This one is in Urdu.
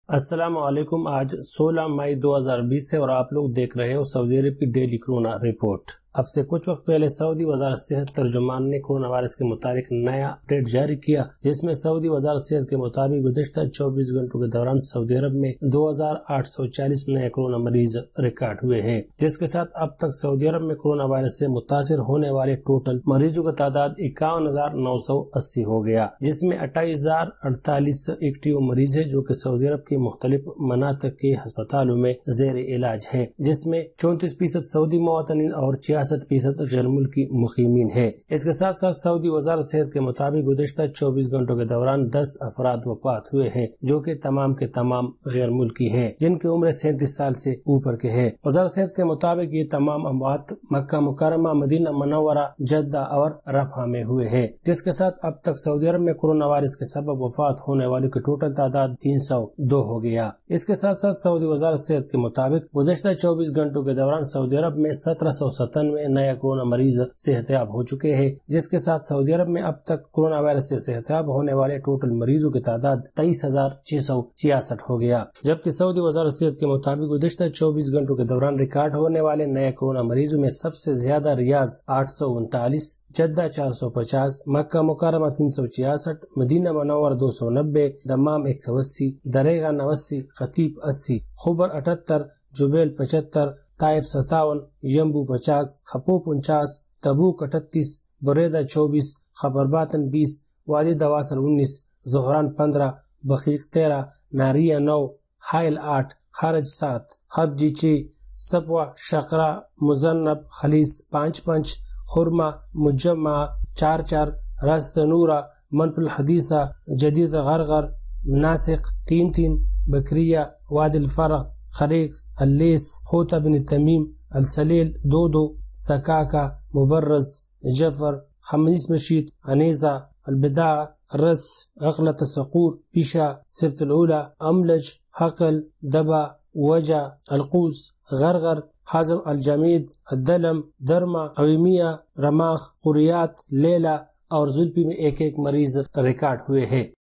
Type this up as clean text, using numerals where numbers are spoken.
السلام علیکم۔ آج 16 مئی 2020 ہے اور آپ لوگ دیکھ رہے ہو سعودی عرب کی ڈیلی کورونا رپورٹ۔ اب سے کچھ وقت پہلے سعودی وزارت صحت ترجمان نے کورونا وائرس کے متعلق نیا اپڈیٹ جاری کیا، جس میں سعودی وزارت صحت کے مطابق گزشتہ 24 گھنٹوں کے دوران سعودی عرب میں 2840 نئے کورونا مریض ریکارڈ ہوئے ہیں، جس کے ساتھ اب تک سعودی عرب میں کورونا وائرس سے متاثر ہونے والے ٹوٹل مریضوں کا تعداد 51,980 ہو گیا، جس میں 28,048 ایکٹیو مریض ہیں جو کہ سعودی عرب کے مختلف مناطق کے ہسپتالوں میں زیر علاج ہیں، جس میں 34% سعودی مواطنین اور 66% غیر ملکی مقیمین ہیں۔ اس کے ساتھ ساتھ سعودی وزارت صحت کے مطابق گزشتہ 24 گھنٹوں کے دوران 10 افراد وفات ہوئے ہیں، جو کہ تمام کے تمام غیر ملکی ہیں، جن کی عمر 37 سال سے اوپر کے ہیں۔ وزارت صحت کے مطابق یہ تمام اموات مکہ مکرمہ، مدینہ منورہ، جدہ اور رفح میں ہوئے ہیں، جس کے ساتھ اب تک سعودی عرب میں کورونا وائرس کے سبب وفات ہونے والوں کی ٹوٹل تعداد 302 ہو گیا۔ اس کے ساتھ ساتھ سعودی وزارت صحت کے مطابق گزشتہ 24 گھنٹوں کے دوران سعودی عرب میں 1797 نئے کورونا مریض صحتیاب ہو چکے ہیں، جس کے ساتھ سعودی عرب میں اب تک کورونا وائرس سے صحتیاب ہونے والے ٹوٹل مریضوں کی تعداد 23,666 ہو گیا، جبکہ سعودی وزارت صحت کے مطابق گزشتہ 24 گھنٹوں کے دوران ریکارڈ ہونے والے نئے کورونا مریضوں میں سب سے زیادہ ریاض 839، جدہ 450، مکہ مکرمہ 366، مدینہ منورہ 290، دمام 180، دریغہ 89، خطیب 80، خبر 78، جبیل 75، طائف 57، یمبو 50، خپو 49، تبوک 38، بریدہ 24، خبر باطن 20، وادی دواسر 19، زہران 15، بخیق 13، ناریہ 9، حائل 8، خارج 7، خبجی 6، سپوہ، شقرہ، مزنب، خلیص 5، خرمہ، مجمع 4، راست نورہ، منف الحدیثہ، جدید غرغر، ناسق 3، بکریہ، وادی الفرق، خریق، اللیس، خوطہ بن تمیم، السلیل 2، سکاکا، مبرز، جفر، خمیس مشید، عنیزہ، البداع، رس، اغلط سقور، پیشہ، سبت العلا، املج، حقل، دبا، وجہ، القوس، غرغر، حازم الجمید، الدلم، درما، قویمیہ، رماخ، قریات، لیلہ اور زلپی میں ایک مریض ریکارڈ ہوئے ہیں۔